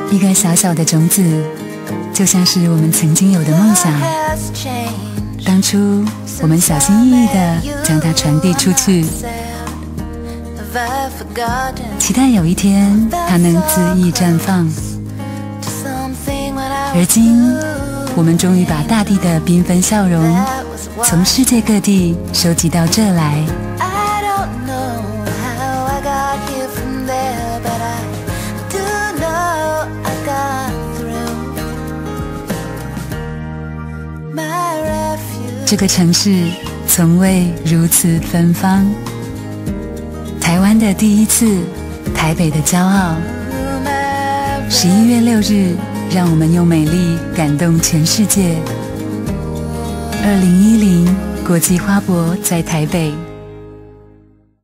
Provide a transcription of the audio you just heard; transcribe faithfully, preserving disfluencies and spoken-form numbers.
一个小小的种子，就像是我们曾经有的梦想。当初我们小心翼翼地将它传递出去，期待有一天它能恣意绽放。而今，我们终于把大地的缤纷笑容从世界各地收集到这来。这个城市从未如此芬芳，台湾的第一次，台北的骄傲。十一月六日，让我们用美丽感动全世界。二零一零国际花博在台北。